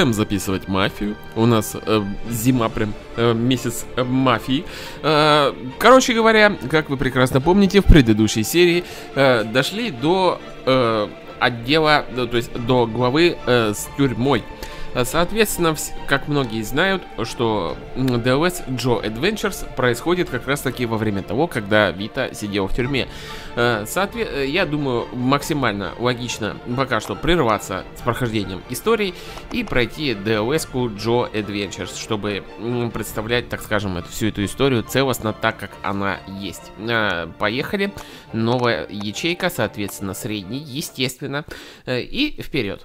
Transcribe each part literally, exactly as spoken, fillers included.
записывать мафию. У нас э, зима прям, э, месяц э, мафии. Э, короче говоря, как вы прекрасно помните, в предыдущей серии э, дошли до э, отдела, до, то есть до главы э, с тюрьмой. Соответственно, как многие знают, что ди эл эс Joe Adventures происходит как раз таки во время того, когда Вита сидел в тюрьме. Соответственно, я думаю, максимально логично пока что прерваться с прохождением истории и пройти ди эл эс-ку Joe Adventures, чтобы представлять, так скажем, эту, всю эту историю целостно так, как она есть. Поехали. Новая ячейка, соответственно, средний, естественно. И вперед.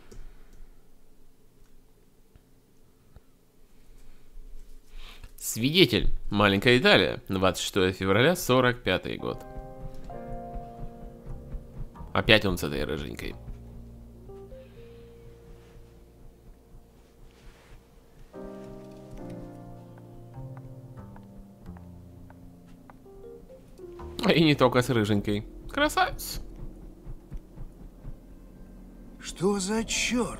Свидетель. Маленькая Италия. двадцать шестое февраля сорок пятый год. Опять он с этой рыженькой. И не только с рыженькой. Красавец. Что за черт?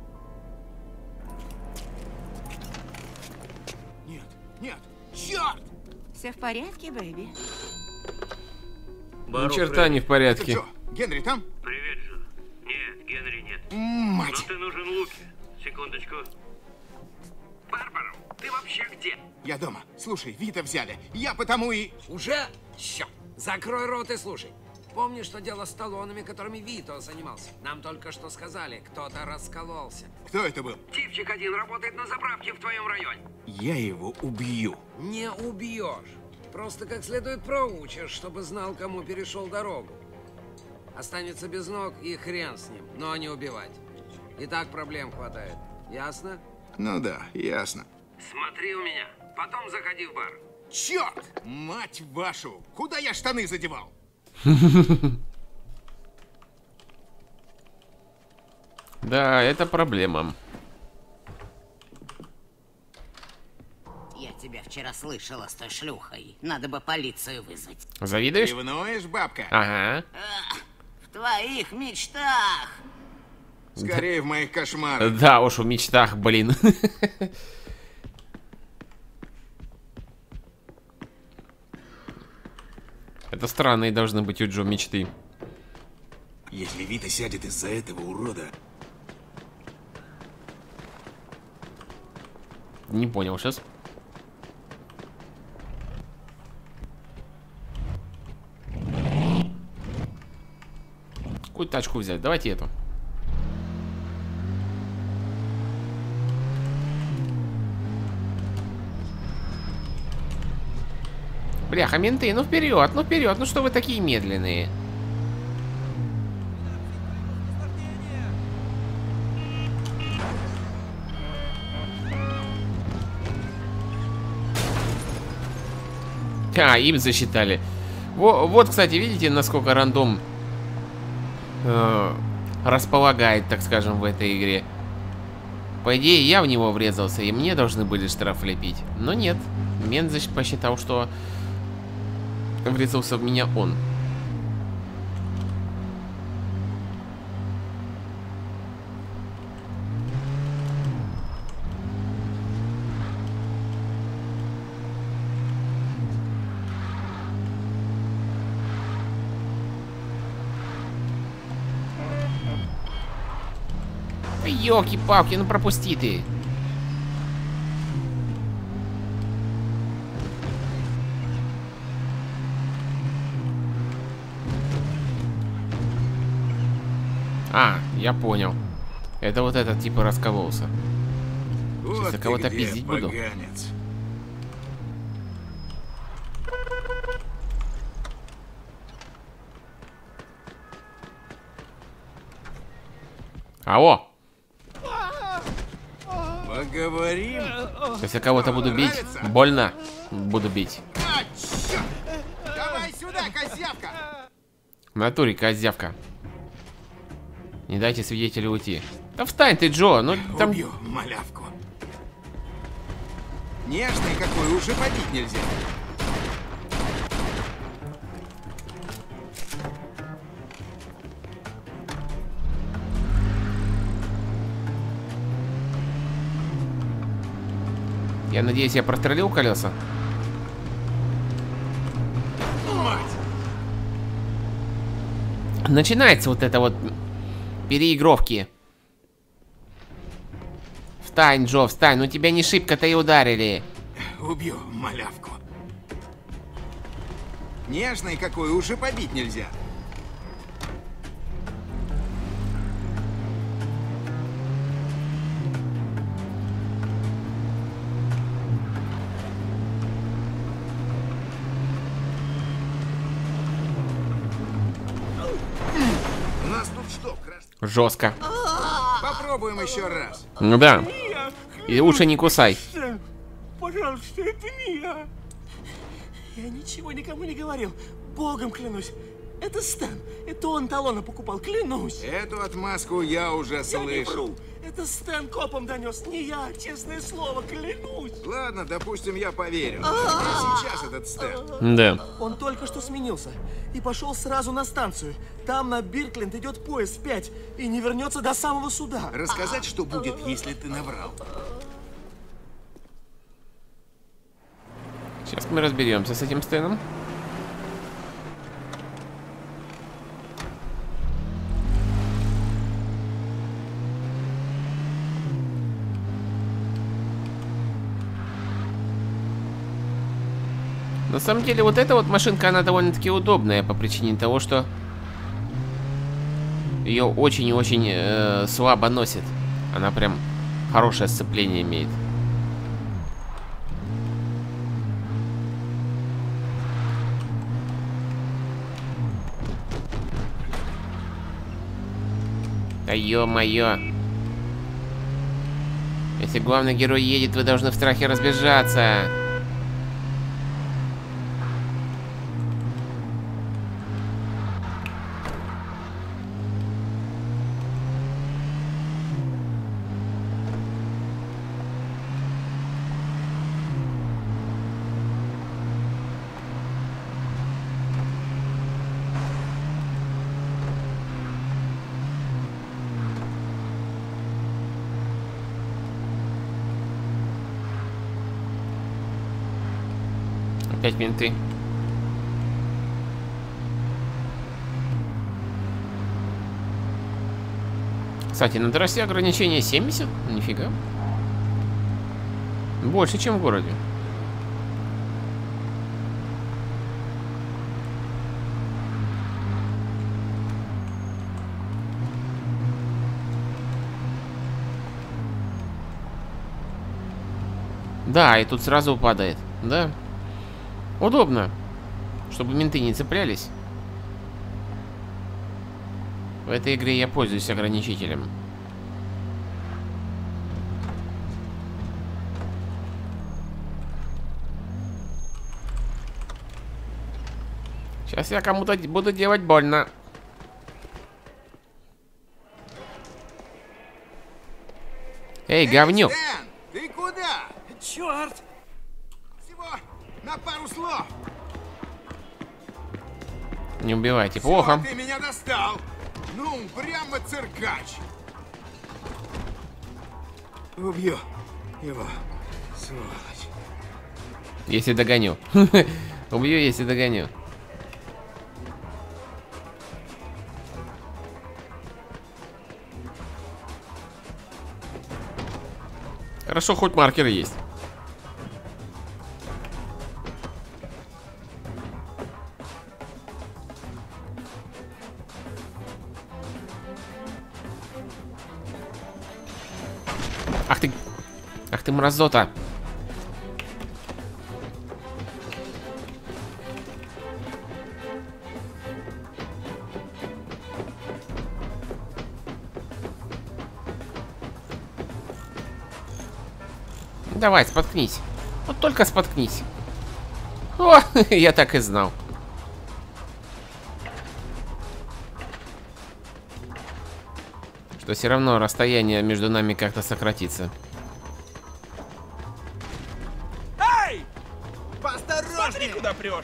Нет, черт! Все в порядке, бэйби? Ни черта не в порядке. Джо, Генри там? Привет, Джо. Нет, Генри нет. Мать! Но ты нужен Луке. Секундочку. Барбара, ты вообще где? Я дома. Слушай, Вита взяли. Я потому и... Уже? Ща. Закрой рот и слушай. Помнишь, что дело с талонами, которыми Вито занимался? Нам только что сказали, кто-то раскололся. Кто это был? Типчик один работает на заправке в твоем районе. Я его убью. Не убьешь. Просто как следует проучишь, чтобы знал, кому перешел дорогу. Останется без ног и хрен с ним, но не убивать. И так проблем хватает. Ясно? Ну да, ясно. Смотри у меня. Потом заходи в бар. Черт! Мать вашу! Куда я штаны задевал? Да, это проблема. Я тебя вчера слышала с той шлюхой. Надо бы полицию вызвать. Завидуешь? Ревнуешь, бабка? Ага. В твоих мечтах. Скорее в моих кошмарах. Да уж, в мечтах, блин. Это странные должны быть у Джо мечты. Если Вита сядет из-за этого урода... Не понял сейчас. Какую тачку взять? Давайте эту. Бляха, менты, ну вперед, ну вперед, ну что вы такие медленные? А, им засчитали. Во, вот, кстати, видите, насколько рандом э, располагает, так скажем, в этой игре. По идее, я в него врезался, и мне должны были штраф лепить. Но нет, мент посчитал, что врезался в меня он. Ёлки-палки, ну пропусти ты. А, я понял. Это вот этот типа раскололся. Вот Сейчас я ты кого-то где, пиздить буду. поганец. Алло. Поговорим. Сейчас я кого-то буду бить. Нравится? Больно буду бить. А, черт! Давай сюда, козявка! В натуре, козявка. Не дайте свидетелю уйти. Да встань ты, Джо, ну там... Убью малявку. Нежный какой, уже побить нельзя. Я надеюсь, я прострелил колеса. Начинается вот это вот переигровки. Встань, Джо, встань, ну тебя не шибко-то и ударили. Убью малявку. Нежный какой, уже побить нельзя. У нас тут что, крас... Жестко. Попробуем еще раз. Ну да. И уши не кусай. Пожалуйста, это Мия. Я ничего никому не говорил. Богом клянусь. Это Стэн. Это он талоны покупал, клянусь. Эту отмазку я уже Я не слышал. вру. Это Стэн копом донес, не я, честное слово, клянусь. Ладно, допустим, я поверю. Где сейчас этот Стэн? Да. Он только что сменился и пошел сразу на станцию. Там на Биркленд идет поезд в пять и не вернется до самого суда. Рассказать, что будет, если ты наврал? Сейчас мы разберемся с этим Стэном. На самом деле, вот эта вот машинка, она довольно-таки удобная по причине того, что ее очень и очень э, слабо носит. Она прям хорошее сцепление имеет. Да ё-моё. Если главный герой едет, вы должны в страхе разбежаться. Опять менты. Кстати, на трассе ограничение семьдесят? Нифига. Больше, чем в городе. Да, и тут сразу упадает. Да. Удобно, чтобы менты не цеплялись. В этой игре я пользуюсь ограничителем. Сейчас я кому-то буду делать больно. Эй, говнюк! Стэн, ты куда? Черт! Всего на пару слов. Не убивайте, Всё, плохо. ты меня достал. Ну, прямо циркач. Убью его, сволочь. Если догоню. Убью, если догоню. Хорошо, хоть маркеры есть. Ах ты... Ах ты мразота. Давай, споткнись. Вот только споткнись. О, я так и знал. Что все равно расстояние между нами как-то сократится. Эй! Поосторожнее! Смотри, куда прешь!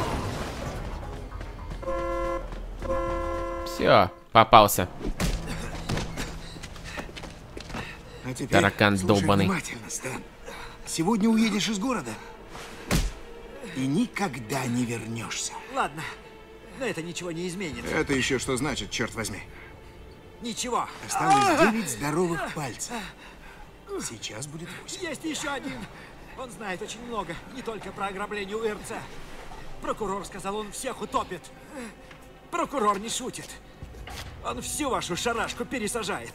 Все, попался. А теперь Таракан слушай долбаный. внимательно, Стэн. Сегодня уедешь из города и никогда не вернешься. Ладно, но это ничего не изменит. Это еще что значит, черт возьми? Ничего. Осталось девять здоровых пальцев. Сейчас будет восемь. Есть еще один. Он знает очень много, не только про ограбление УРЦ. Прокурор сказал, он всех утопит. Прокурор не шутит. Он всю вашу шарашку пересажает.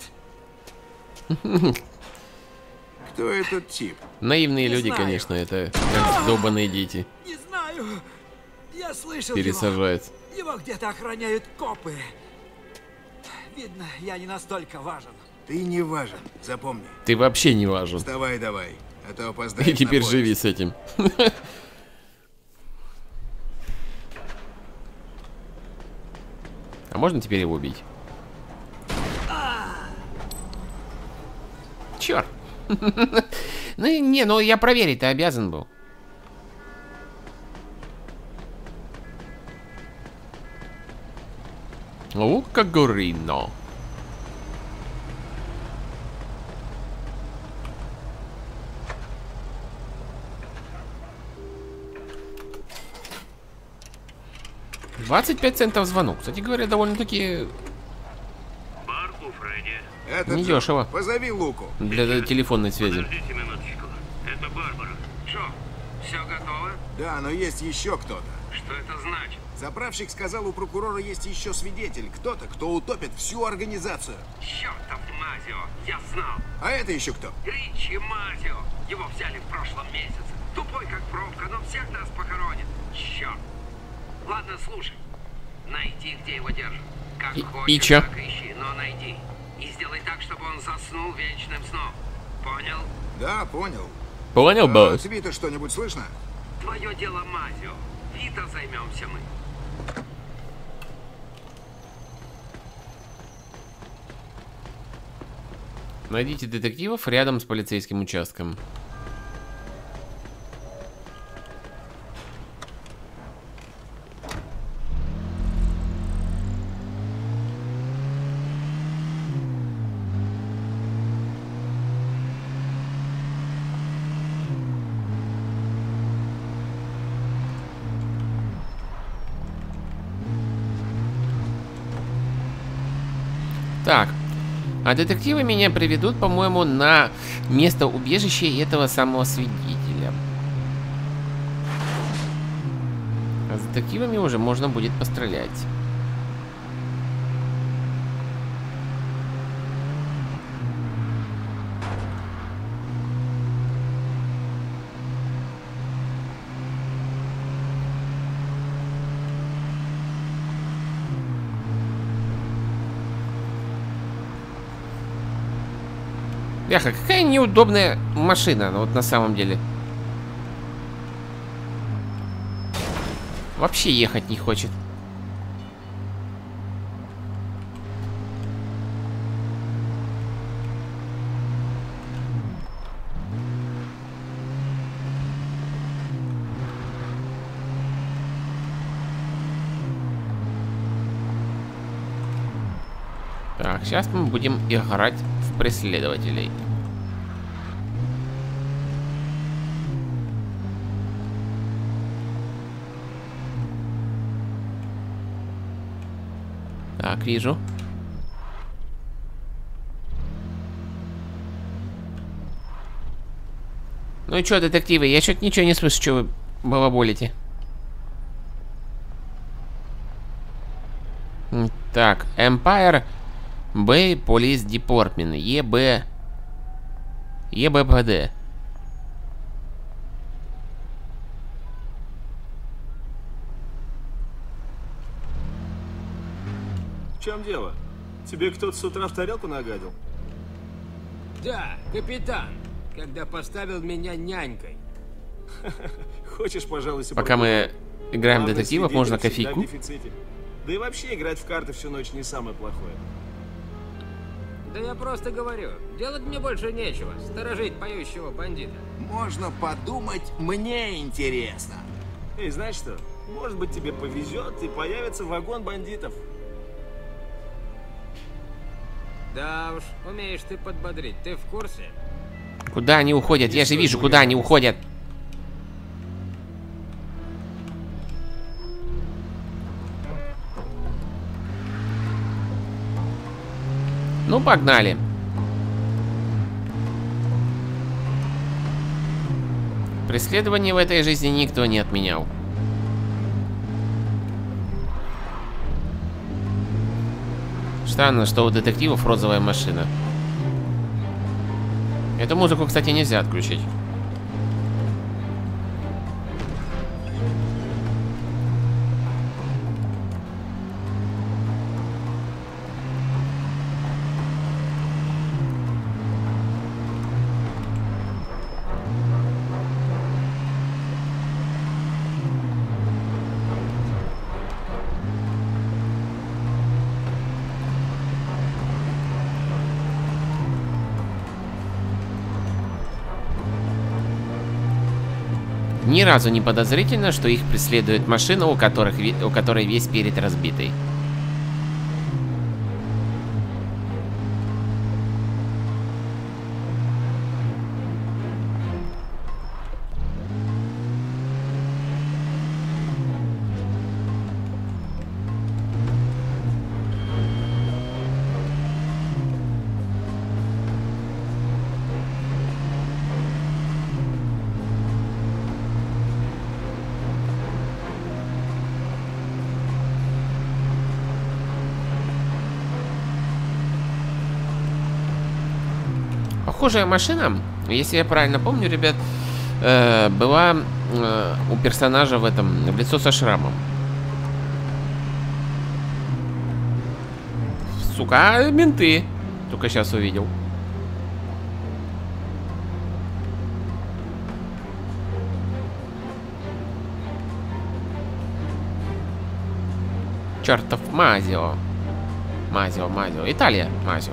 Кто этот тип? Наивные Не люди, знаю. конечно, это как долбаные дети. Не знаю. Я слышал Пересажается. его. Его где-то охраняют копы. Видно, я не настолько важен. Ты не важен, запомни. Ты вообще не важен. Вставай давай, а то опоздаешь И теперь на поезд. живи с этим. А можно теперь его убить? Черт. Ну и не, ну я проверить-то обязан был. О, как горino. двадцать пять центов звонок. Кстати говоря, довольно-таки Бар у Фредди. Этот недешево. же. Позови Луку. Для телефонной связи. Подождите минуточку. Это Барбара. Что, все готово? Да, но есть еще кто-то. Что это значит? Заправщик сказал, у прокурора есть еще свидетель. Кто-то, кто утопит всю организацию. Чертов Мазио, я знал. А это еще кто? Ричи Мазио. Его взяли в прошлом месяце. Тупой как пробка, но всех нас похоронит. Черт. Ладно, слушай. Найди, где его держат. Как И- хочешь, и чё? так ищи, но найди. И сделай так, чтобы он заснул вечным сном. Понял? Да, понял. Понял, А, босс? от Вита что-нибудь слышно? Твое дело, Мазио. Вита займемся мы. Найдите детективов рядом с полицейским участком. Так, а детективы меня приведут, по-моему, на место убежища этого самого свидетеля. А с детективами уже можно будет пострелять. Яха, какая неудобная машина, ну вот на самом деле. Вообще ехать не хочет. Так, сейчас мы будем играть в преследователей. Так, вижу. Ну и чё, детективы, я что-то ничего не слышу, что вы балаболите. М, Так, Empire Bay Police Department, ЕБ... ЕБПД. В чем дело? Тебе кто-то с утра в тарелку нагадил? Да, капитан, когда поставил меня нянькой. Хочешь, пожалуйста, Пока мы играем в детективов, можно кофейку. Да и вообще играть в карты всю ночь не самое плохое. Да я просто говорю, делать мне больше нечего, сторожить поющего бандита. Можно подумать, мне интересно. Эй, знаешь что? Может быть, тебе повезет и появится вагон бандитов. Да уж, умеешь ты подбодрить, ты в курсе? Куда они уходят? Я же вижу, куда они уходят. Ну, погнали. Преследование в этой жизни никто не отменял. Странно, что у детективов розовая машина. Эту музыку, кстати, нельзя отключить. Ни разу не подозрительно, что их преследует машина, у, которых, у которой весь перед разбитый. Похожая машина, если я правильно помню, ребят, э, была э, у персонажа в этом, в лицо со шрамом. Сука, менты. Только сейчас увидел. Чертов Мазио. Мазио, Мазио. Италия, Мазио.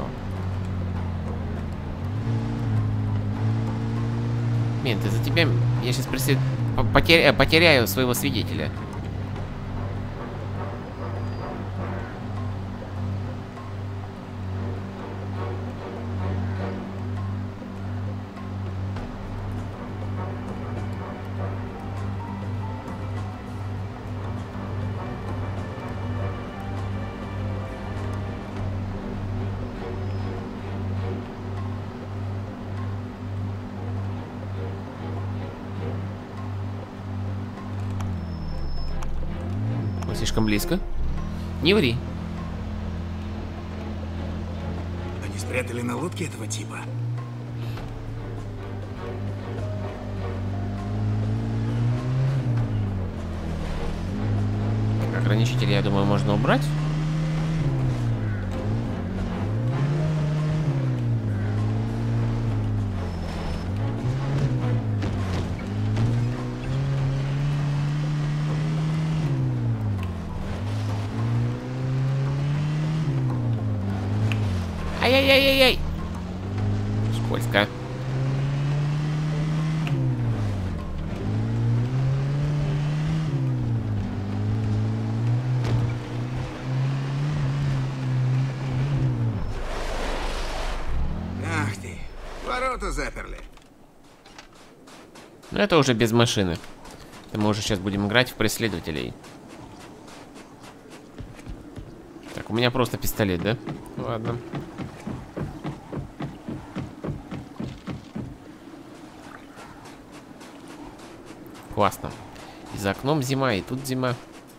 Менты, за тебя я сейчас преслед... потеря... потеряю своего свидетеля. Слишком близко. Не ври. Они спрятали на лодке этого типа. Ограничители, я думаю, можно убрать. Ай-яй-яй-яй-яй. Скользко. Ах ты, ворота заперли. Но это уже без машины. Мы уже сейчас будем играть в преследователей. Так, у меня просто пистолет, да? Ладно. Классно. И за окном зима, и тут зима.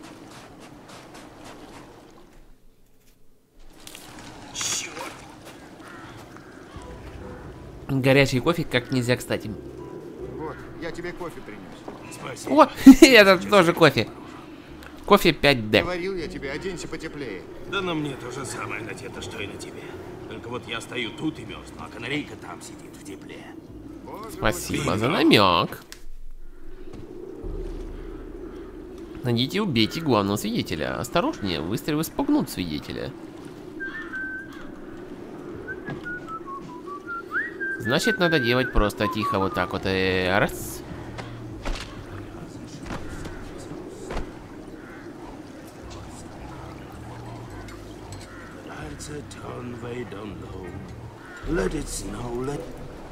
Черт. Горячий кофе как нельзя кстати. Вот, я тебе кофе принес. Спасибо. О, это тоже кофе. Кофе пять дэ. Говорил я тебе, оденься потеплее. Да на мне то же самое надето, что и на тебе. Только вот я стою тут и мерзну, а канарейка там сидит в тепле. Спасибо за намек. Найдите и убейте главного свидетеля. Осторожнее, выстрелы спугнут свидетеля. Значит, надо делать просто тихо вот так вот. И раз.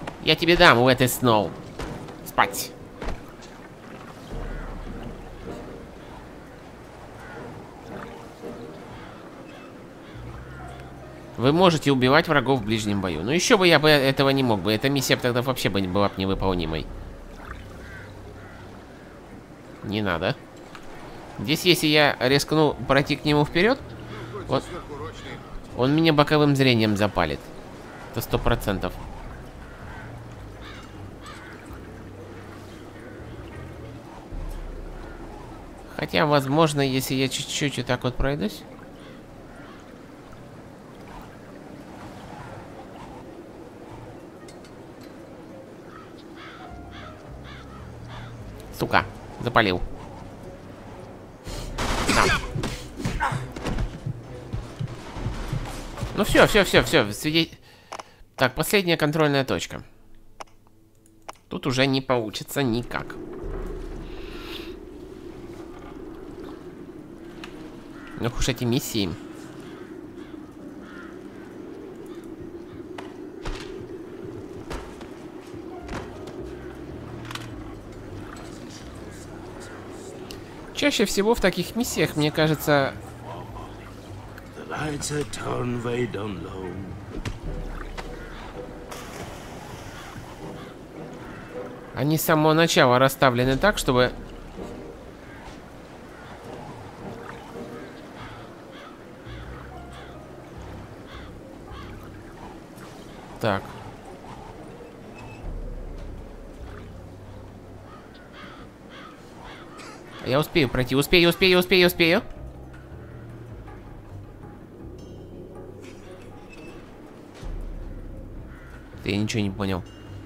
Я тебе дам, Wet as Snow. Спать. Вы можете убивать врагов в ближнем бою. Ну еще бы я бы этого не мог бы. Эта миссия тогда вообще бы не была бы невыполнимой. Не надо. Здесь, если я рискну пройти к нему вперед, вот, он меня боковым зрением запалит. Это сто процентов. Хотя, возможно, если я чуть-чуть вот так вот пройдусь. Сука, запалил. Да. Ну все, все, все, все. Свидеть... Так, последняя контрольная точка. Тут уже не получится никак. Ну уж эти миссии. Чаще всего в таких миссиях, мне кажется... Они с самого начала расставлены так, чтобы... Так. Я успею пройти, успею, успею, успею, успею. Ты ничего не понял.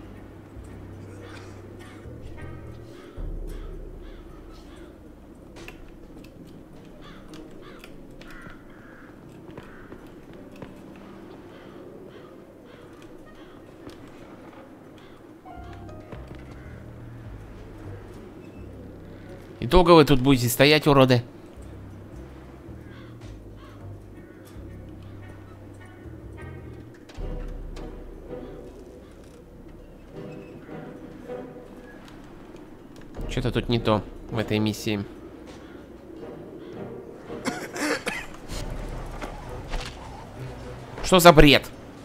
И долго вы тут будете стоять, уроды? Что-то тут не то в этой миссии. Что за бред?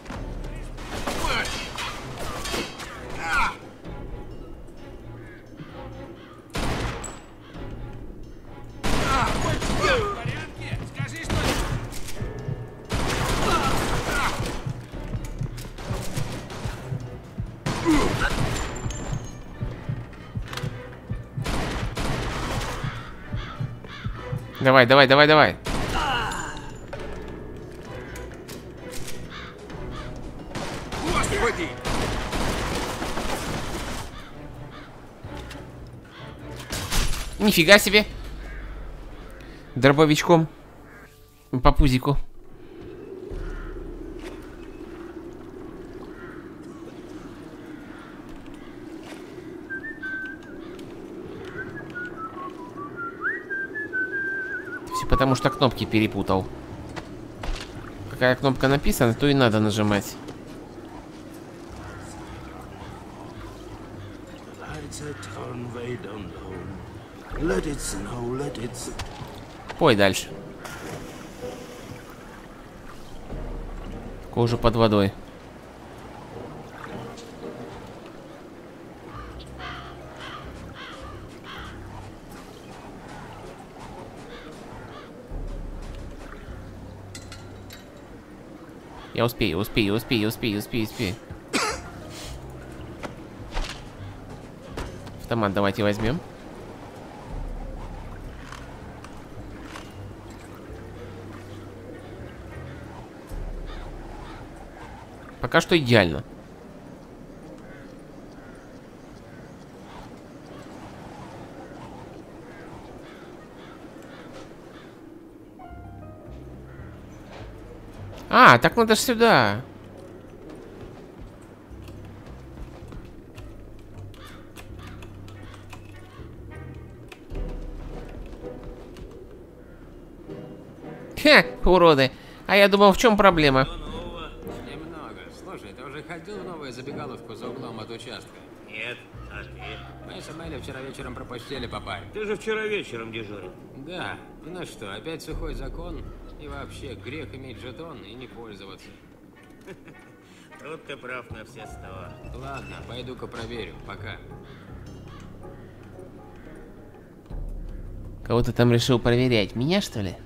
Давай, давай, давай, давай. Господи! Нифига себе. Дробовичком. По пузику. Потому что кнопки перепутал. Какая кнопка написана, то и надо нажимать. Пой дальше. Кожа под водой. Я успею, успею, успею, успею, успею, успею. Автомат давайте возьмем. Пока что идеально. А, так надо ж сюда. Хе, уроды. А я думал, в чем проблема? Немного. Слушай, ты уже ходил в новый новая забегаловка за углом от участка. Нет, а ты? Мы с Амелией вчера вечером пропустили по паре. Ты же вчера вечером дежурил. Да. Ну что, опять сухой закон? И вообще, грех иметь жетон и не пользоваться. Тут ты прав на все сто. Ладно, пойду-ка проверю. Пока. Кого ты там решил проверять? Меня, что ли?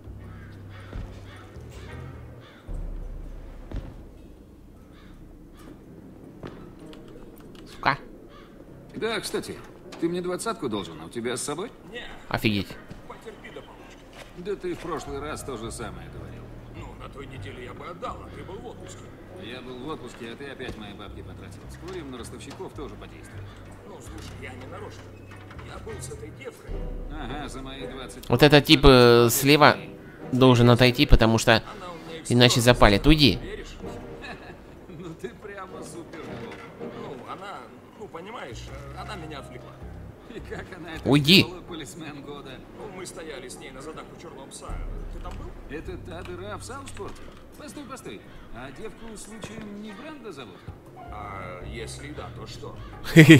Сука. Да, кстати, ты мне двадцатку должен, а у тебя с собой? Офигеть. Потерпи до получки. Да ты в прошлый раз то же самое говорил. Ну, на той неделе я бы отдал, а ты был в отпуске. Я был в отпуске, а ты опять мои бабки потратил. Спорим, на ростовщиков тоже подействует. Ну, слушай, я не нарочно. Я был с этой девкой. Ага, за мои двадцать... Вот этот тип э, слева должен отойти, потому что Она у меня иначе запалит. Уйди. веришь? Ну ты прямо супер. Ну, она, ну, понимаешь, она меня отвлекла. И как она это Уйди. сделала, полисмен года? Ну, мы стояли с ней на задах у черного пса. Ты там был? Это та дыра в Саунспорте? Постой, постой. А девку случаем не Бренда зовут? А если да, то что? Давай,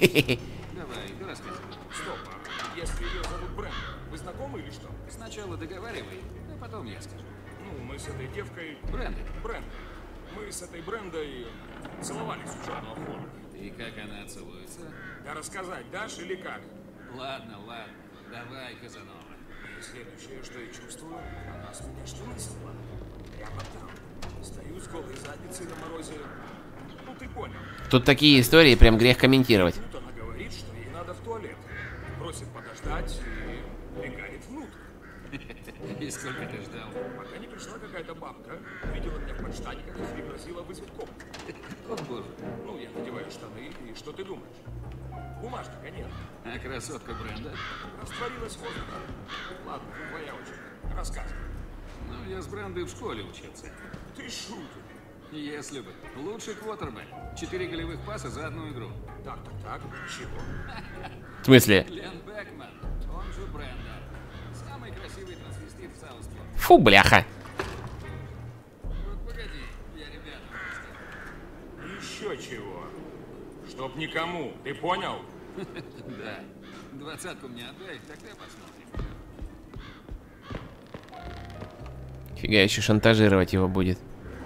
ты рассказывай. Стоп, а если ее зовут Брэнд, вы знакомы или что? Сначала договаривай, а потом я скажу. Ну, мы с этой девкой... Бренда. Брэнд. Мы с этой Брендой целовались у черного фора. И как она целуется? Да рассказать дашь или как? Ладно, ладно. Давай, Казанова. И следующее, что я чувствую, она с меня штаны сняла. Прямо там. Стою с голой задницей на морозе. Ну, ты понял. Тут такие истории прям грех комментировать. Тут она говорит, что ей надо в туалет. Просит подождать и бегает внутрь. И сколько ты ждал? Пока не пришла какая-то бабка, видела меня в подштаниках и пригрозила вызвать коп. О, боже. Ну, я надеваю штаны, и что ты думаешь? Бумажника нет. А красотка Бренда? Растворилась в воздухе. Ладно, твоя очередь. Рассказывай. Ну, я с Брендой в школе учился. Ты шутер. Если бы. Лучший квотербек. Четыре голевых паса за одну игру. Так, так, так. Чего? В смысле? Глен Бекман, он же Бренда. Самый красивый трансвестит в Саунспорте. Фу, бляха. Вот погоди, я ребятам расскажу. Еще чего? Чтоб никому. Ты понял? Да. Двадцатку мне отдай, тогда посмотрим. Фига, еще шантажировать его будет.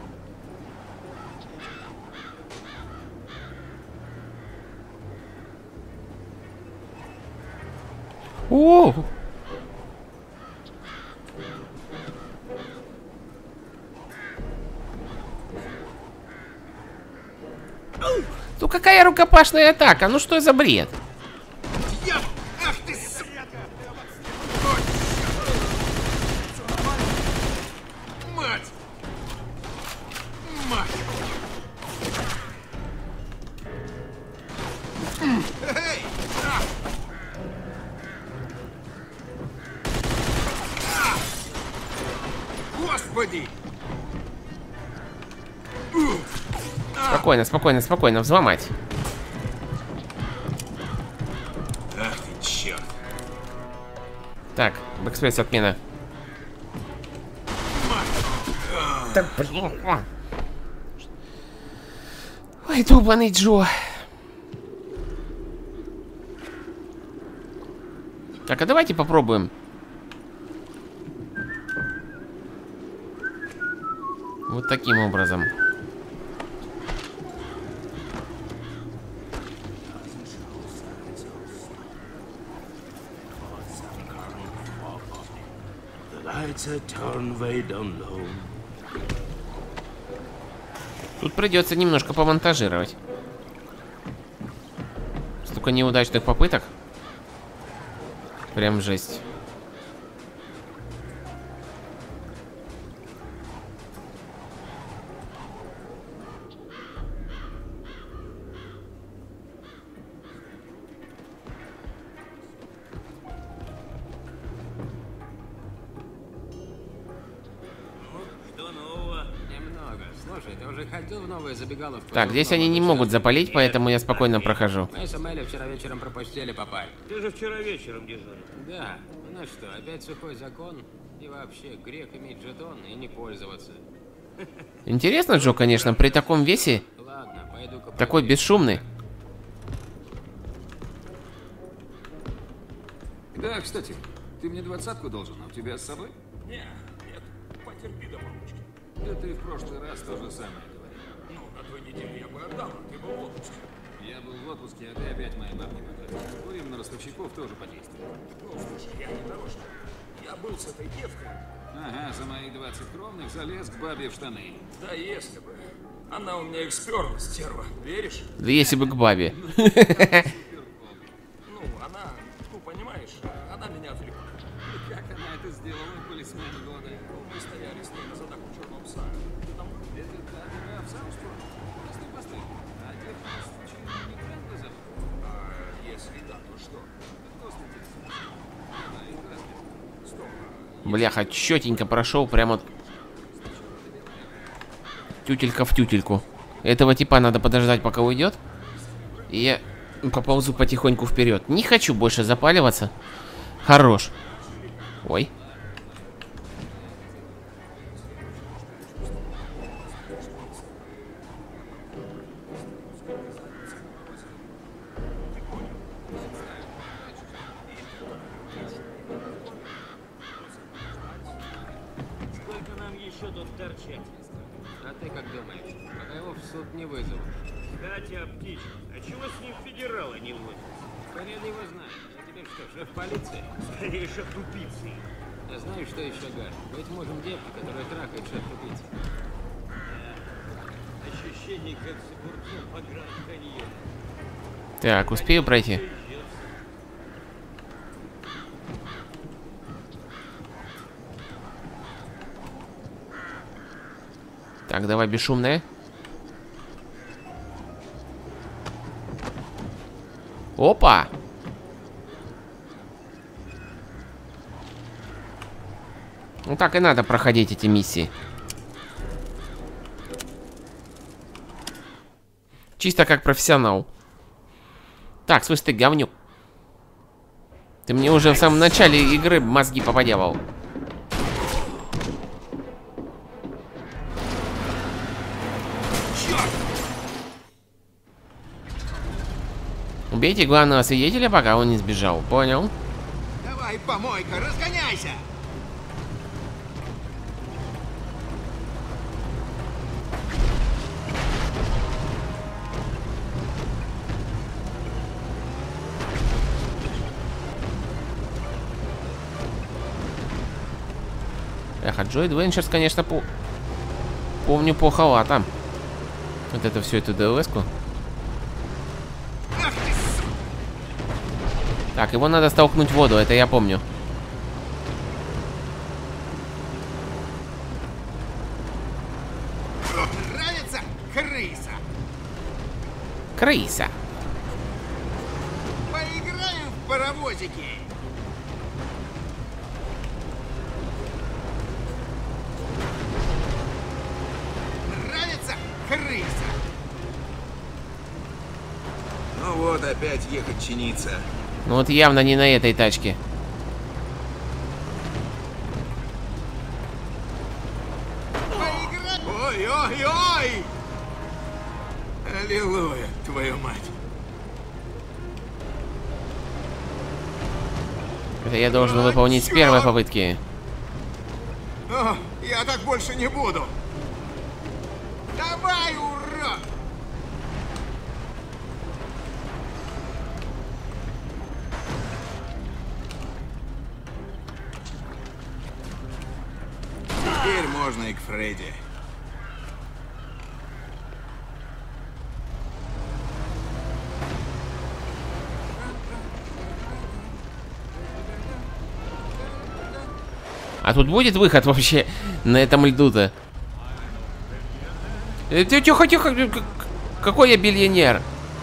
О! Ну какая рукопашная атака? Ну что за бред? Я... Ах ты, с... Мать! Мать! Эй! А! А! Господи! Спокойно, спокойно, спокойно, взломать. Ах ты, черт! Так, бэкспейс отмена. Да блин. Ой, долбаный Джо. Так, а давайте попробуем. Вот таким образом. Тут придется немножко помонтажировать. Столько неудачных попыток. Прям жесть. Что нового? Немного. Слушай, ты уже ходил в новую забегаловку? Так, за здесь углом они от не участка? могут запалить, поэтому я спокойно прохожу. Мы с Амелией вчера вечером пропустили по паре. Ты же вчера вечером дежурил. Да. Ну что, опять сухой закон? И вообще, грех иметь жетон и не пользоваться. Интересно, Джо, конечно, при таком весе Ладно, пойду-ка. Такой бесшумный. Да, кстати, ты мне двадцатку должен, а у тебя с собой? Не, нет, потерпи до получки. Да ты в прошлый раз то же самое говорил. Ну, на твою неделю я бы отдал, а ты был в отпуске. Я был в отпуске, а ты опять моей бабке потратил. Курим на ростовщиков тоже подействует. Ну, слушай, я не того, что... Я был с этой девкой. Ага, за мои двадцать кровных залез к бабе в штаны. Да если бы. Она у меня их сперла, стерва. Веришь? Да если бы к бабе. Ну, она, ну, понимаешь, она меня отвлекла. Как она это сделала, полисмен года? Мы стояли с ней на задачу черного пса. Ты там... Это да, да, в сам спорт. Постой, постой. А девка случайно не Бренда зовут? А если да, то что? Господи, она и здравствуй. Стоп. Бляха, четенько прошел прямо тютелька в тютельку. Этого типа надо подождать, пока уйдет. И я поползу потихоньку вперед. Не хочу больше запаливаться. Хорош. Ой. Сколько нам еще тут торчать? А ты как думаешь, пока его в суд не вызовут? Кстати, о птичке. А чего с ним федералы не возят? Хрен его знает. А теперь что, шеф полиции? Скорее, шеф тупицы. А знаешь, что еще гад? Быть можем девки, которая трахает шеф тупицы. Да. Ощущение, как с огурцом по Гранд Каньону. Так, успею пройти? Так, давай бесшумная. Опа! Ну так и надо проходить эти миссии. Чисто как профессионал. Так, слышь, ты говнюк. Ты мне уже в самом начале игры мозги попадевал. Убейте главного свидетеля, пока он не сбежал. Понял? Давай, помойка, разгоняйся! Эх, а Joy Adventures, конечно, по... помню плоховато. Вот это все, эту ДЛС-ку. Так, его надо столкнуть в воду, это я помню. Нравится? Крыса! Крыса. Поиграем в паровозики! Нравится? Крыса! Ну вот, опять ехать чиниться. Ну вот явно не на этой тачке. Ой-ой-ой! Аллилуйя, твою мать! Это я должен выполнить с первой попытки. О, я так больше не буду! Давай, урод! Теперь можно и к Фредди. А тут будет выход вообще на этом льду-то? Э, Тихо, тихо, какой я биллионер?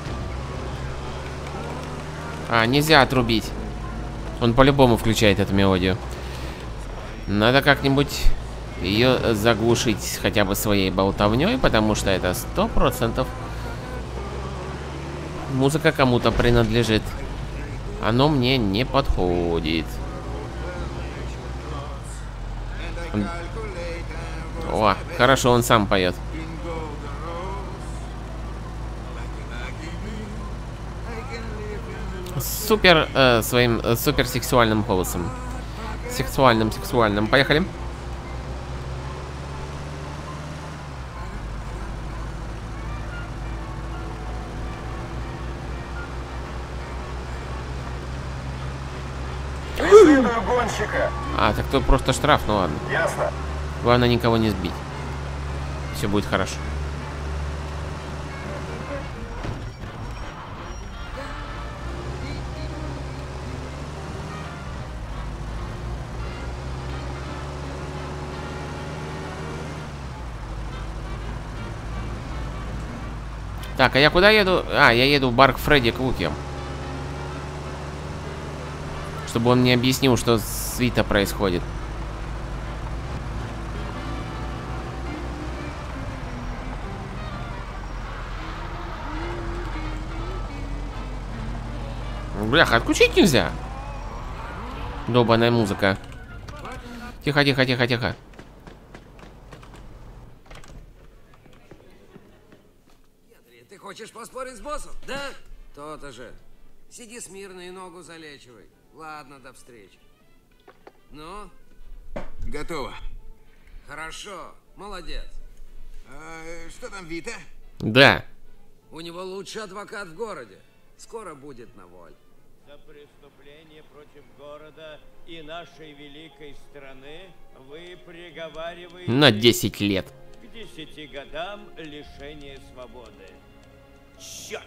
А, нельзя отрубить. Он по-любому включает эту мелодию. Надо как-нибудь ее заглушить хотя бы своей болтовней, потому что это сто процентов музыка кому-то принадлежит. Оно мне не подходит. О, хорошо, он сам поет. супер э, своим э, супер сексуальным голосом. Сексуальным, сексуальным. Поехали. Преследую гонщика. А, так тут просто штраф, ну ладно. Ясно. Главное никого не сбить. Все будет хорошо. Так, а я куда еду? А, я еду в бар к Фредди Квуке. Чтобы он мне объяснил, что с Вита происходит. Бляха, отключить нельзя? Долбаная музыка. Тихо, тихо, тихо, тихо. Ты хочешь поспорить с боссом? Да? То-то же. Сиди смирно и ногу залечивай. Ладно, до встречи. Ну? Готово. Хорошо. Молодец. А, что там, Вита? Да. У него лучший адвокат в городе. Скоро будет на воле. За преступление против города и нашей великой страны вы приговариваете На десять лет. к десяти годам лишения свободы. Черт!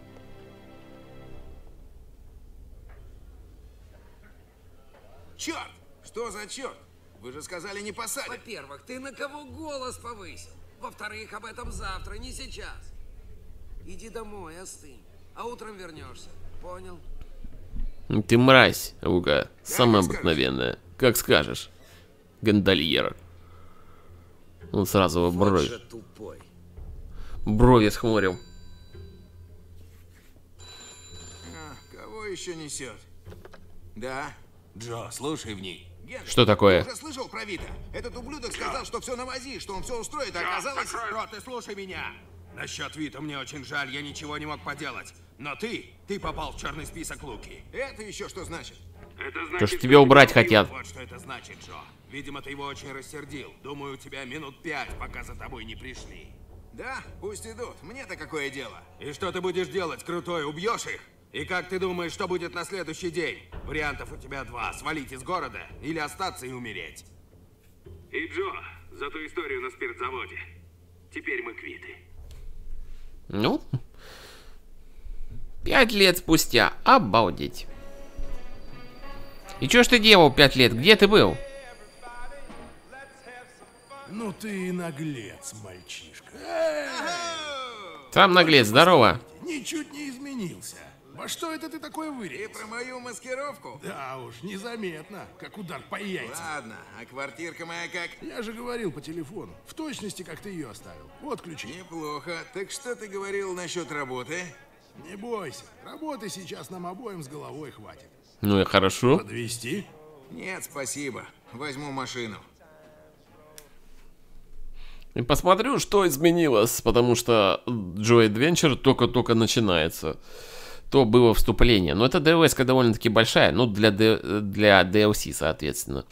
Черт! Что за черт? Вы же сказали не посадят. Во-первых, ты на кого голос повысил? Во-вторых, об этом завтра, не сейчас. Иди домой, остынь. А утром вернешься. Понял? Ты мразь, Лука. Самая обыкновенная. Как скажешь. Гондольер. Он сразу его Вот брови. же тупой. Брови схмурил. А, кого еще несет? Да. Джо, слушай в ней. Генри, Что такое? Ты уже слышал про Вита? Этот ублюдок сказал, что все навози, что он все устроит, а оказалось... Рот, ты слушай меня. Насчет Вита мне очень жаль, я ничего не мог поделать. Но ты, ты попал в черный список Луки. Это еще что значит? Это То, что тебя убрать хотят. Вот что это значит, Джо. Видимо, ты его очень рассердил. Думаю, у тебя минут пять, пока за тобой не пришли. Да, пусть идут. Мне-то какое дело? И что ты будешь делать, крутой? Убьешь их? И как ты думаешь, что будет на следующий день? Вариантов у тебя два. Свалить из города или остаться и умереть. И Джо, за ту историю на спиртзаводе. Теперь мы квиты. Ну, пять лет спустя. Обалдеть. И что ж ты делал пять лет? Где ты был? Ну ты и наглец, мальчишка. Сам наглец, здорово. Ничуть не изменился. Во что это ты такое вырядился? И про мою маскировку? Да уж, незаметно, как удар по яйцам. Ладно, а квартирка моя как? Я же говорил по телефону, в точности, как ты ее оставил. Вот ключи. Неплохо. Так что ты говорил насчет работы? Не бойся, работы сейчас нам обоим с головой хватит. Ну и хорошо. Подвезти? Нет, спасибо. Возьму машину. И посмотрю, что изменилось, потому что Joy Adventure только-только начинается. То было вступление. Но эта ди эл эс-ка довольно-таки большая, ну, для, для ди эл си, соответственно.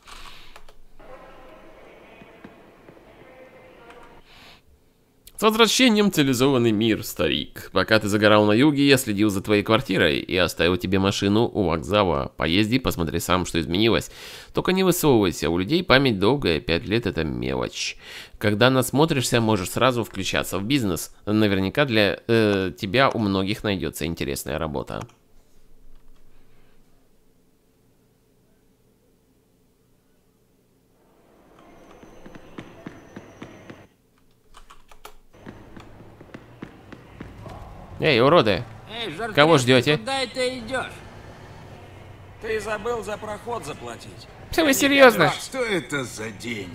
С возвращением в цивилизованный мир, старик. Пока ты загорал на юге, я следил за твоей квартирой и оставил тебе машину у вокзала. Поезди, посмотри сам, что изменилось. Только не высовывайся, у людей память долгая, пять лет это мелочь. Когда насмотришься, можешь сразу включаться в бизнес. Наверняка для э, тебя у многих найдется интересная работа. Эй, уроды! Эй, жартовец, Кого ждете? Куда это идешь? Ты забыл за проход заплатить. Все вы серьезно? Что это за день?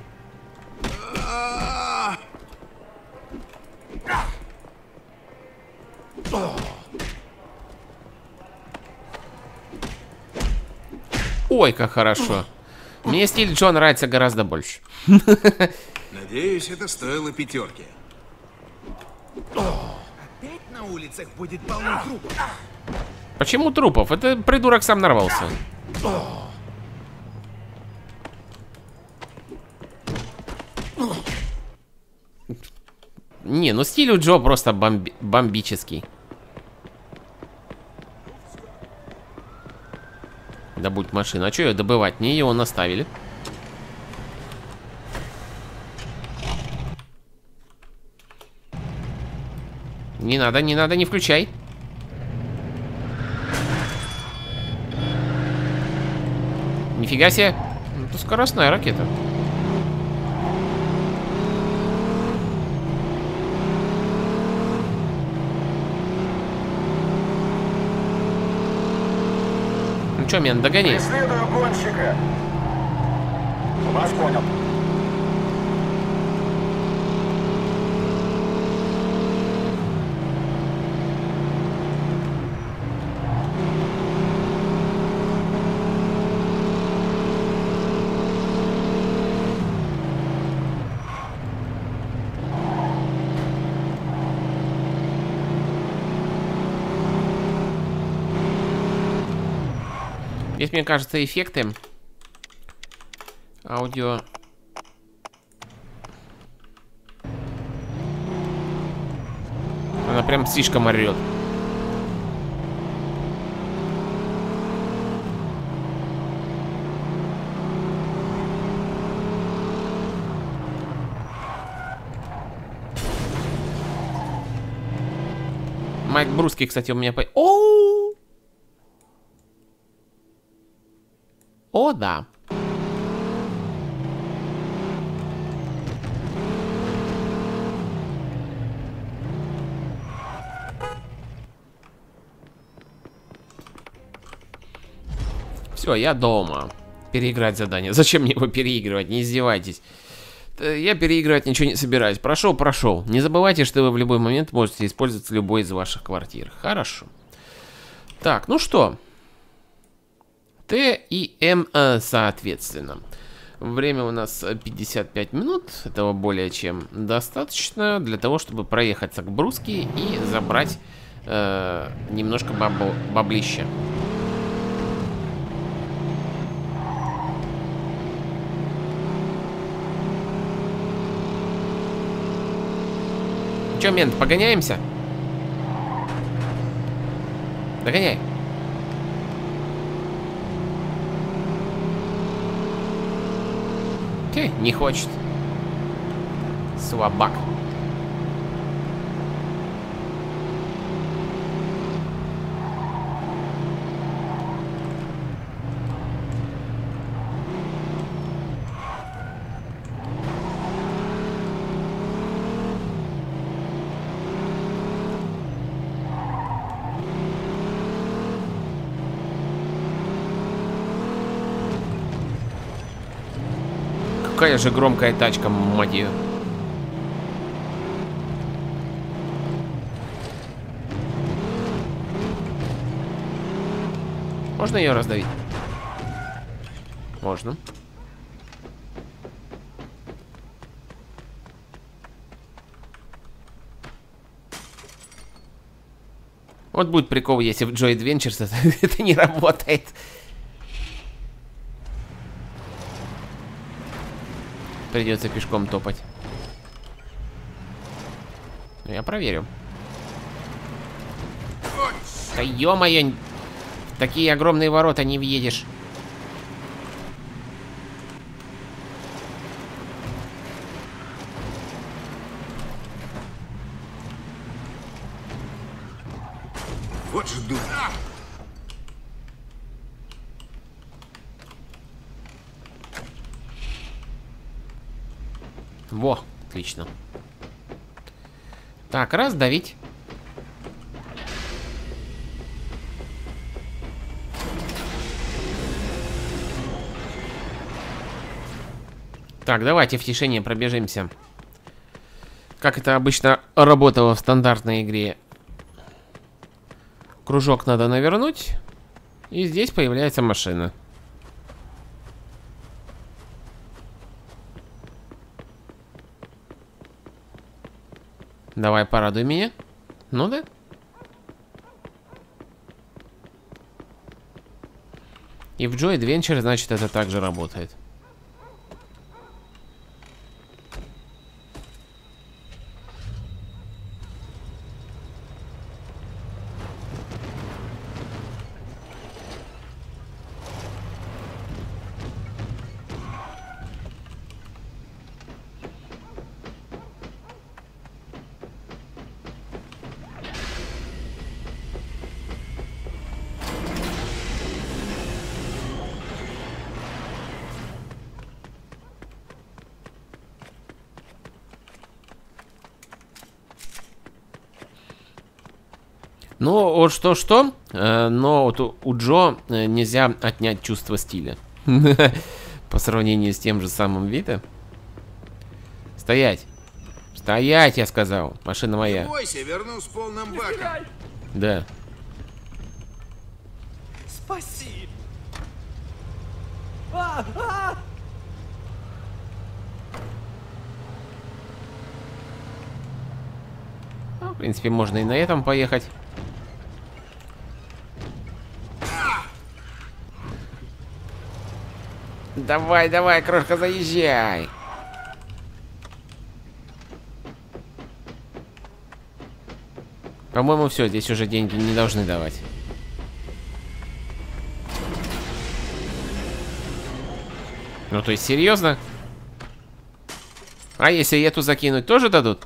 Ой, как хорошо. Мне стиль Джо нравится гораздо больше. Надеюсь, это стоило пятерки. Опять на улицах будет полно трупов. Почему трупов? Это придурок сам нарвался. Не, ну стиль у Джо просто бомби бомбический. Добудь машину. А что ее добывать? Мне его наставили. Не надо, не надо, не включай. Нифига себе. Это скоростная ракета. Ну что, мен, догони. Преследую гонщика. Вас понял. Здесь, мне кажется, эффекты аудио. Она прям слишком орет. Майк Бруски, кстати, у меня по... О! О, да. Все, я дома. Переиграть задание. Зачем мне его переигрывать? Не издевайтесь. Я переигрывать ничего не собираюсь. Прошел, прошел. Не забывайте, что вы в любой момент можете использовать любой из ваших квартир. Хорошо. Так, ну что? Т и М, соответственно. Время у нас пятьдесят пять минут. Этого более чем достаточно для того, чтобы проехаться к Бруске и забрать э, немножко бабо, баблища. Че, мент, погоняемся? Догоняй. Окей, не хочет. Слабак. Какая же громкая тачка, мать ее. Можно ее раздавить? Можно. Вот будет прикол, если в Joy Adventures это, это не работает. Придется пешком топать. Ну, я проверю. Да ё-моё, в такие огромные ворота не въедешь. Вот же дура. Во, отлично. Так, раз, давить. Так, давайте в тишине пробежимся. Как это обычно работало в стандартной игре. Кружок надо навернуть. И здесь появляется машина. Давай, порадуй меня. Ну да. И в Joy Adventure, значит, это также работает. Ну, вот что-что, э, но вот у, у Джо э, нельзя отнять чувство стиля. По сравнению с тем же самым Вита. Стоять! Стоять, я сказал. Машина моя. Не бойся, верну с полным баком. Да. Спаси! А, а! Ну, в принципе, можно и на этом поехать. Давай, давай, крошка, заезжай. По-моему, все, здесь уже деньги не должны давать. Ну, то есть, серьезно? А если эту закинуть, тоже дадут?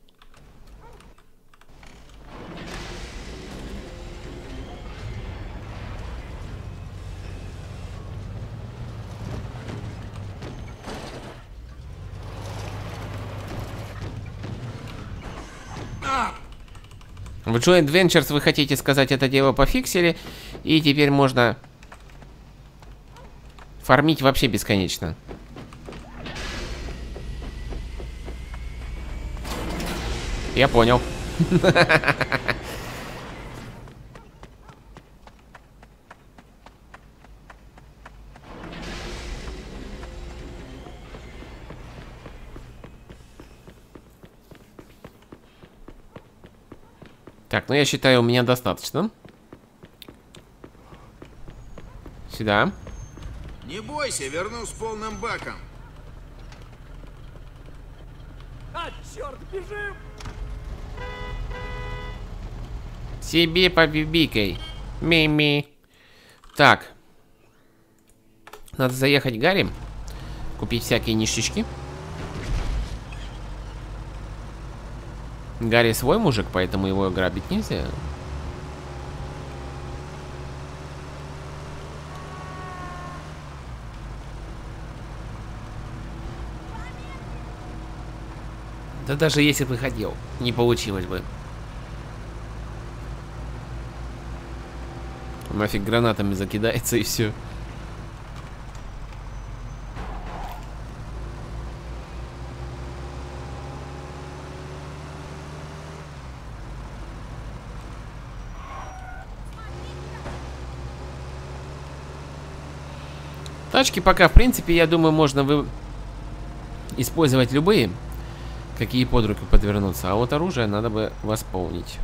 В Joy Adventures, вы хотите сказать, это дело пофиксили, и теперь можно фармить вообще бесконечно. Я понял. Так, ну я считаю, у меня достаточно. Сюда. Не бойся, верну с полным баком. А, черт, бежим! Себе побибикай. Ми-ми. Так. Надо заехать к Гарри. Купить всякие ништячки. Гарри свой мужик, поэтому его грабить нельзя. Да даже если бы хотел, не получилось бы. Нафиг гранатами закидается и все. Тачки пока, в принципе, я думаю, можно вы... использовать любые, какие под руку подвернутся. А вот оружие надо бы восполнить.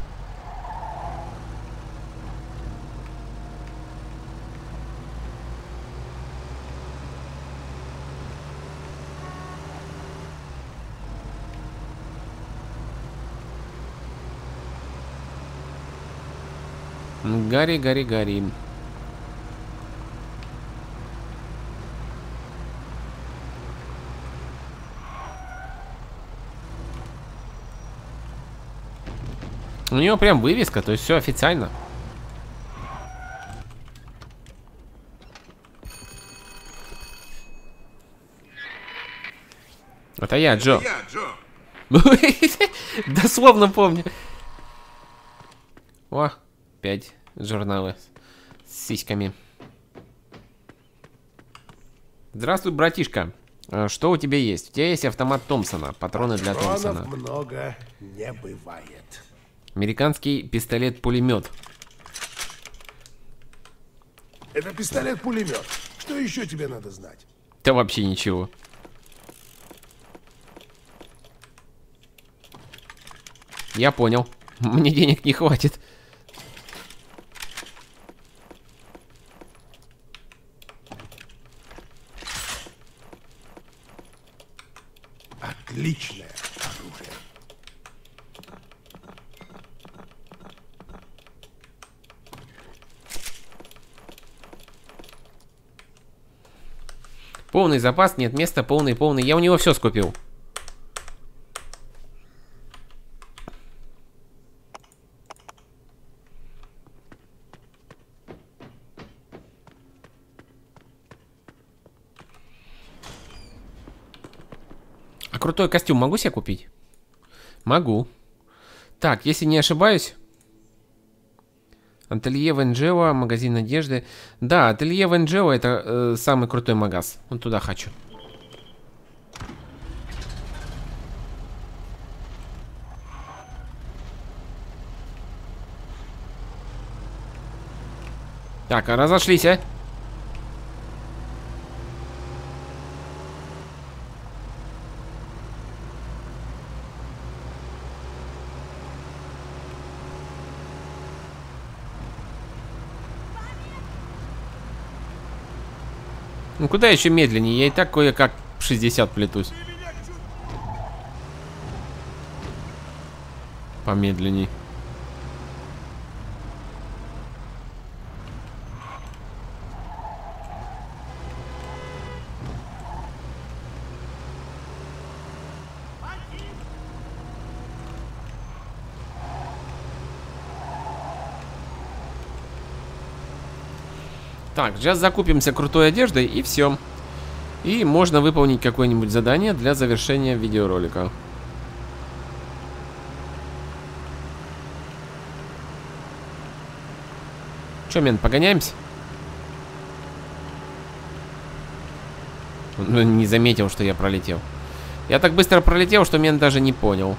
Гарри, Гарри, Гарри. У нее прям вывеска, то есть все официально. Это я, Джо. Это я, Джо. Дословно помню. О, опять журналы с сиськами. Здравствуй, братишка. Что у тебя есть? У тебя есть автомат Томпсона, патроны для Томпсона. Много не бывает. Американский пистолет-пулемет. Это пистолет-пулемет. Что еще тебе надо знать? Да вообще ничего. Я понял. Мне денег не хватит. Отличное оружие. Полный запас, нет места, полный, полный. Я у него все скупил. А крутой костюм могу себе купить? Могу. Так, если не ошибаюсь... Ателье Венджева, магазин одежды. Да, Ателье Венджева это э, самый крутой магаз. Вот туда хочу. Так, а разошлись, а? Ну куда еще медленнее? Я и так кое-как шестьдесят плетусь. Помедленней. Так, сейчас закупимся крутой одеждой и все. И можно выполнить какое-нибудь задание для завершения видеоролика. Че, мент, погоняемся? Он не заметил, что я пролетел. Я так быстро пролетел, что мент даже не понял.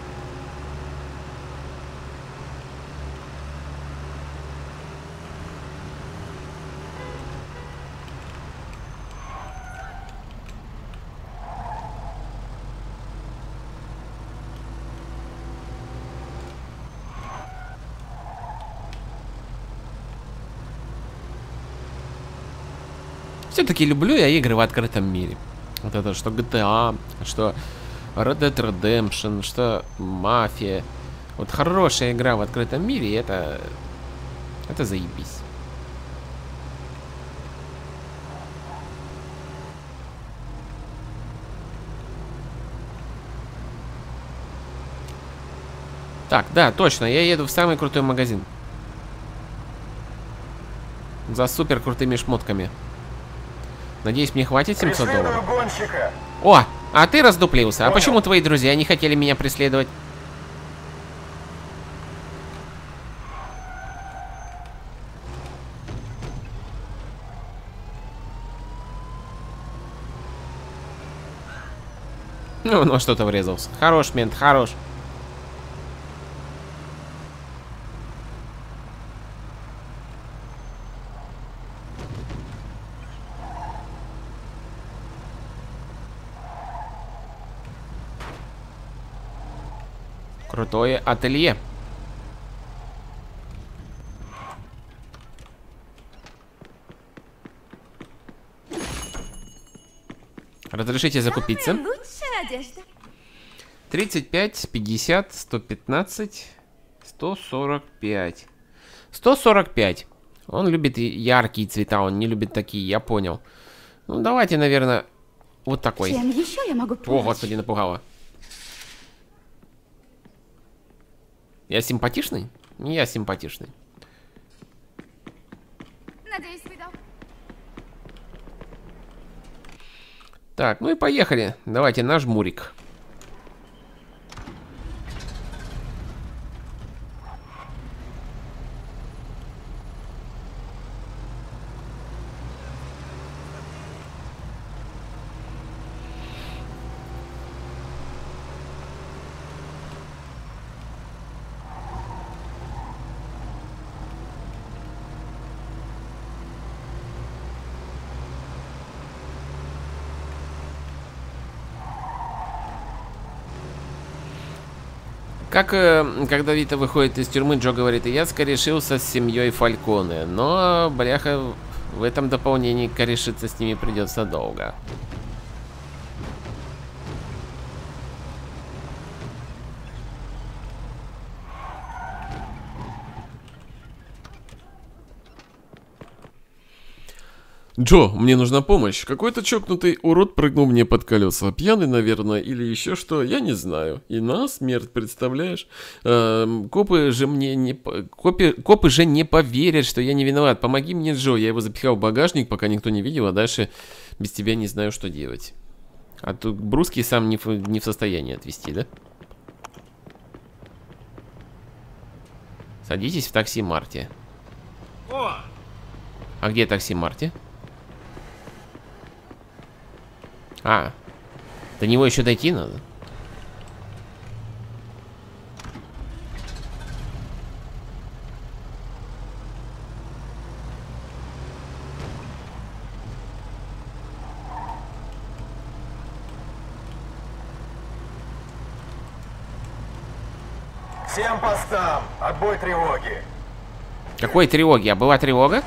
Все-таки люблю я игры в открытом мире. Вот это, что джи ти эй, что Red Dead Redemption, что Мафия. Вот хорошая игра в открытом мире, это... Это заебись. Так, да, точно, я еду в самый крутой магазин. За супер крутыми шмотками. Надеюсь, мне хватит семьсот долларов. Гонщика. О, а ты раздуплился. А почему твои друзья не хотели меня преследовать? Ну, ну что-то врезался. Хорош, мент, хорош. Крутое ателье. Разрешите закупиться. Лучшая одежда. тридцать пять, пятьдесят, сто пятнадцать, сто сорок пять. сто сорок пять. Он любит яркие цвета, он не любит такие, я понял. Ну, давайте, наверное, вот такой. Чем еще я могу помочь? О, господи, напугала. Я симпатичный? Не я симпатичный. Надеюсь, видал. Так, ну и поехали. Давайте наш Мурик. Как, э, когда Вита выходит из тюрьмы, Джо говорит, я скорешился с семьей Фальконе, но, бляха, в этом дополнении корешиться с ними придется долго. Джо, мне нужна помощь. Какой-то чокнутый урод прыгнул мне под колеса. Пьяный, наверное, или еще что, я не знаю. И на смерть, представляешь? Эм, копы же мне не... Копы, копы же не поверят, что я не виноват. Помоги мне, Джо. Я его запихал в багажник, пока никто не видел, а дальше без тебя не знаю, что делать. А тут Бруски сам не в, не в состоянии отвезти, да? Садитесь в такси Марти. О! А где такси Марти? А, до него еще дойти надо. Всем постам! Отбой тревоги! Какой тревоги? А была тревога?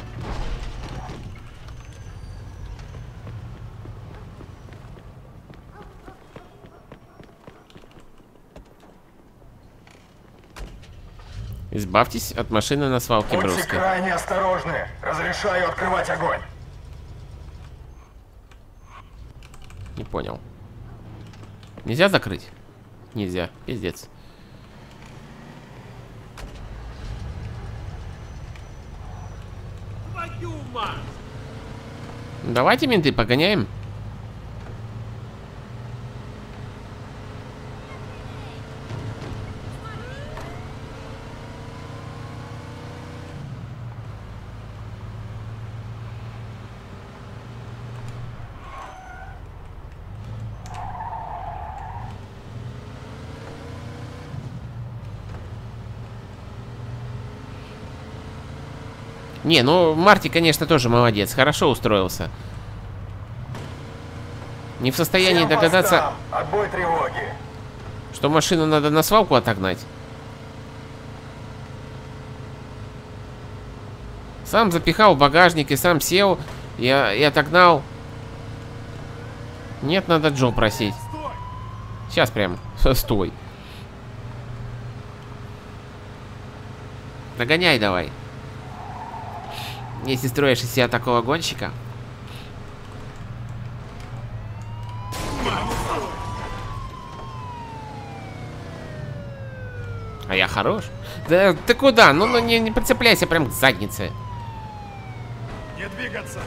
Избавьтесь от машины на свалке, Будьте Бруски. крайне осторожны. Разрешаю открывать огонь. Не понял. Нельзя закрыть? Нельзя. Пиздец. Твою мать! Давайте, менты, погоняем. Не, ну Марти, конечно, тоже молодец. Хорошо устроился. Не в состоянии Всем догадаться, постам. Отбой тревоги. что машину надо на свалку отогнать. Сам запихал в багажник и сам сел и, и отогнал. Нет, надо Джо просить. Сейчас прям. Стой. Догоняй давай. Если строишь из себя такого гонщика. А я хорош. Да ты куда? Ну, ну не, не прицепляйся прям к заднице. Не двигаться.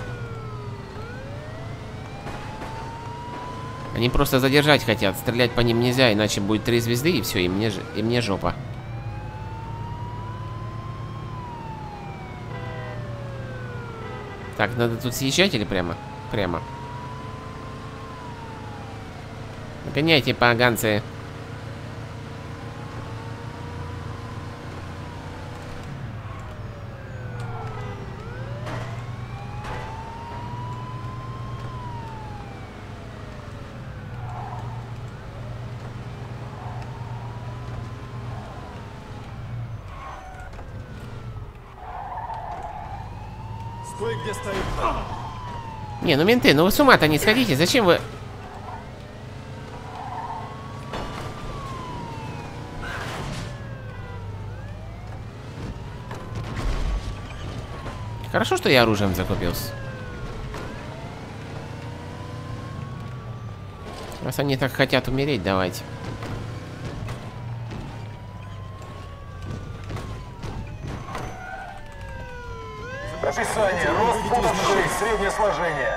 Они просто задержать хотят. Стрелять по ним нельзя, иначе будет три звезды и все, и мне, и мне жопа. Так, надо тут съезжать или прямо? Прямо. Гоняйте, поганцы. Стой, где стоит. Не, ну менты, ну вы с ума-то не сходите. Зачем вы... Хорошо, что я оружием закупился. Раз они так хотят умереть, давайте. Описание. Рост футов шесть, среднее сложение.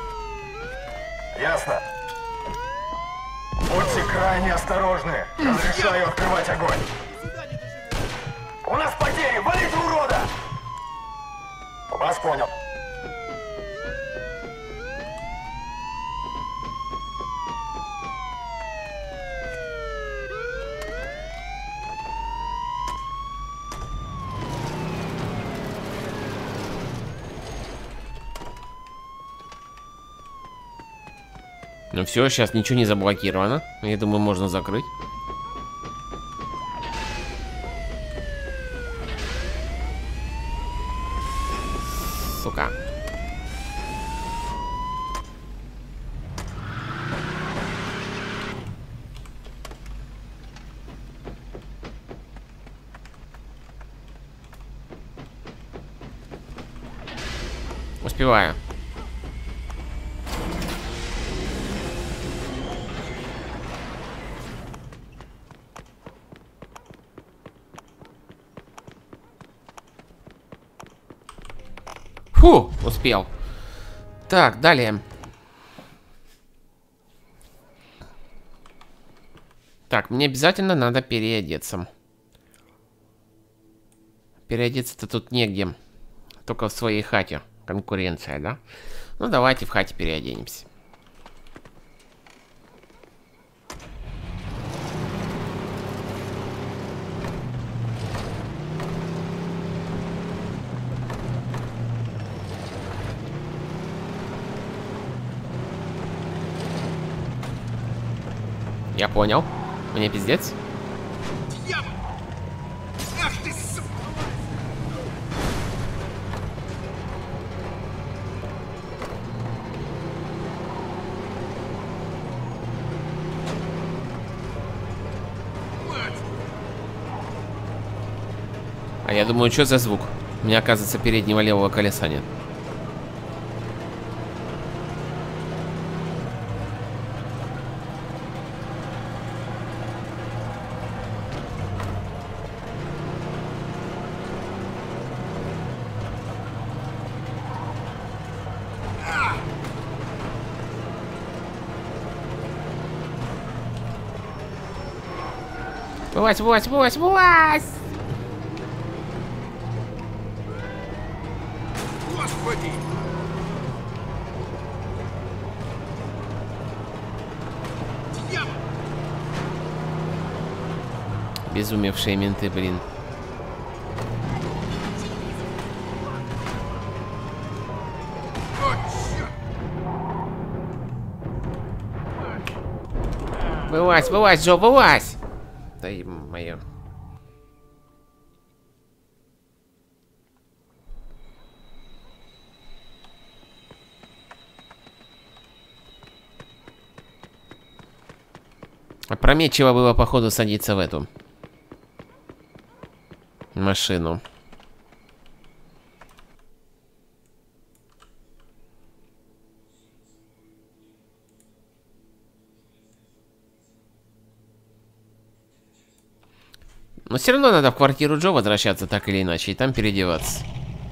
Ясно. Будьте крайне осторожны. Разрешаю открывать огонь. У нас потери! Валите урода! Вас понял. Ну все, сейчас ничего не заблокировано. Я думаю, можно закрыть. Сука. Успеваю. Фу, успел. Так, далее. Так, мне обязательно надо переодеться. Переодеться-то тут негде. Только в своей хате. Конкуренция, да? Ну, давайте в хате переоденемся. Я понял. Мне пиздец. Дьявол! Ах ты, сука! А я думаю, что за звук? У меня, оказывается, переднего левого колеса нет. Вылазь, вылазь, вылазь, вылазь! Господи! Дьявол! Безумевшие менты, блин. О, черт! Вылазь, вылазь, Джо, вылазь! Да и моё. Опрометчиво было, походу, садиться в эту машину. Но все равно надо в квартиру Джо возвращаться так или иначе и там переодеваться.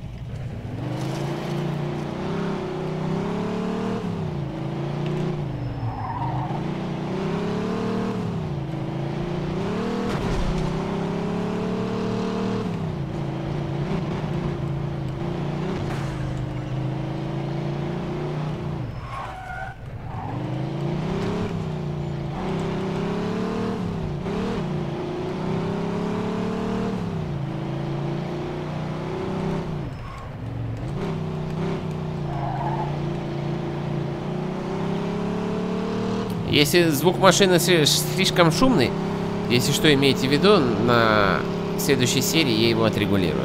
Если звук машины слишком шумный, если что имеете в виду, на следующей серии я его отрегулирую.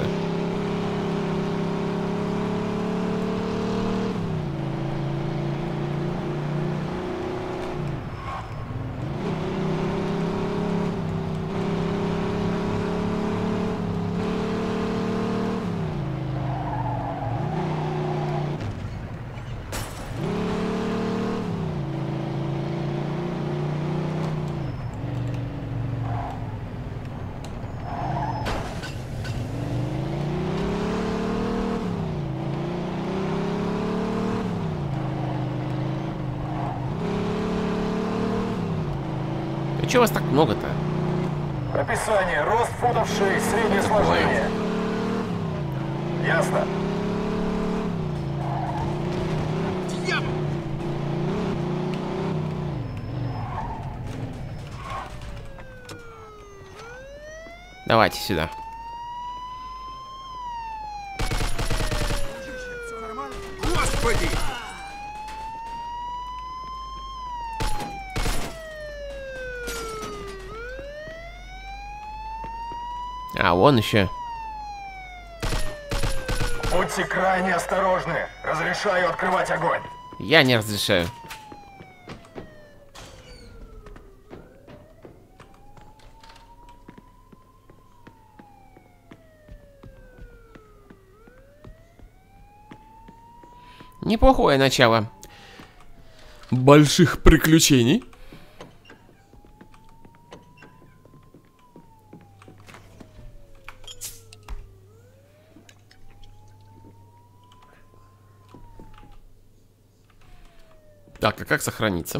А чё вас так много-то? Описание. Рост футов шесть, среднее сложение. Ясно? Дьявол! Давайте сюда. Господи! А, вон еще. Будьте крайне осторожны. Разрешаю открывать огонь. Я не разрешаю. Неплохое начало больших приключений. Так, а как сохраниться?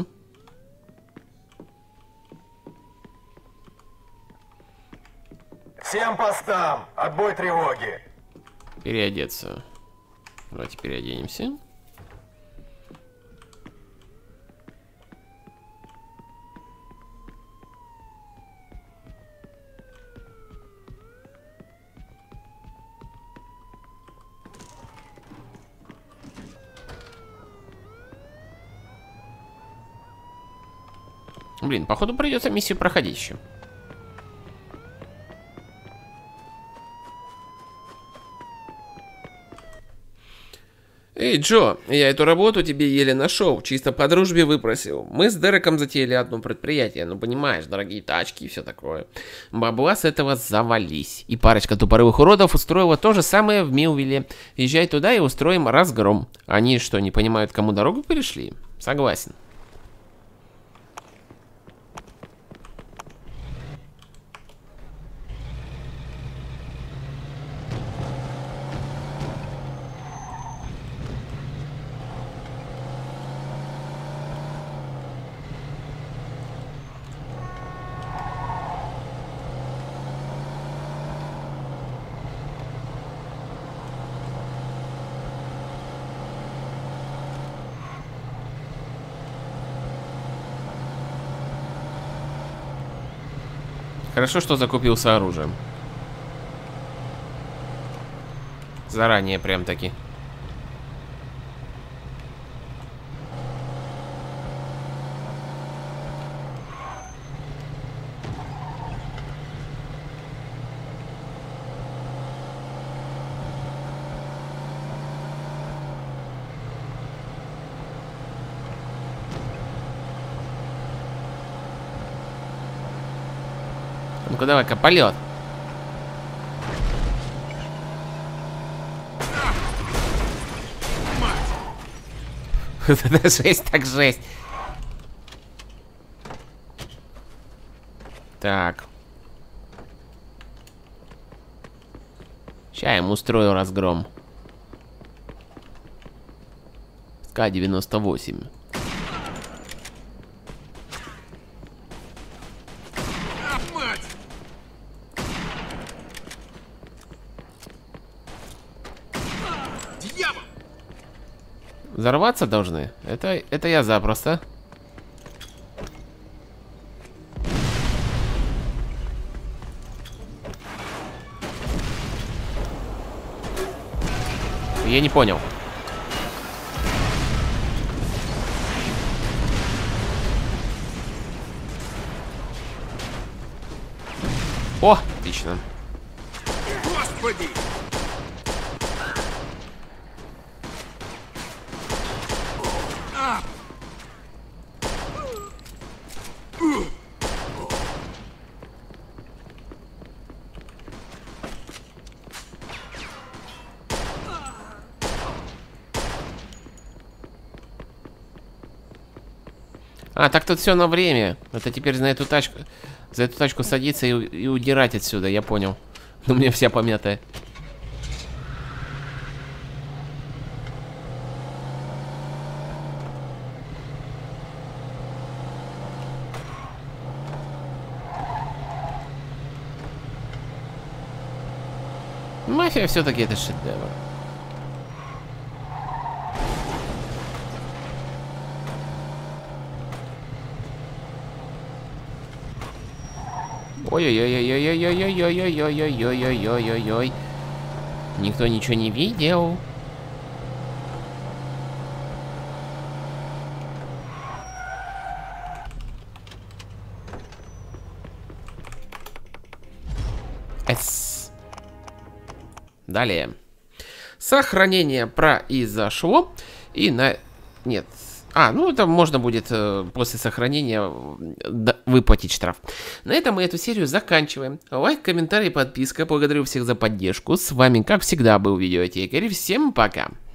Всем постам! Отбой тревоги! Переодеться. Давайте переоденемся. Блин, походу придется миссию проходить еще. Эй, Джо, я эту работу тебе еле нашел, чисто по дружбе выпросил. Мы с Дереком затеяли одно предприятие, ну понимаешь, дорогие тачки и все такое. Бабла с этого завались. И парочка тупорылых уродов устроила то же самое в Милвилле. Езжай туда и устроим разгром. Они что, не понимают, кому дорогу перешли? Согласен. Хорошо, что закупился оружием. Заранее прям-таки. Ну-ка, давай-ка, полет. Это жесть, так жесть. Так. Сейчас я ему устрою разгром. К девяносто восемь. Взорваться должны? Это, это я запросто. Я не понял. О, отлично. Господи! А, так тут все на время. Это теперь за эту тачку, за эту тачку садиться и, и удирать отсюда, я понял. Но у меня вся помятая. Мафия все-таки это шедевр. Ой-ой-ой-ой-ой-ой-ой-ой-ой-ой-ой-ой-ой-ой-ой-ой-ой. Никто ничего не видел. С. Далее. Сохранение произошло. И на... Нет. А, ну это можно будет э, после сохранения э, выплатить штраф. На этом мы эту серию заканчиваем. Лайк, комментарий, подписка. Благодарю всех за поддержку. С вами, как всегда, был Видеотекарь. Всем пока.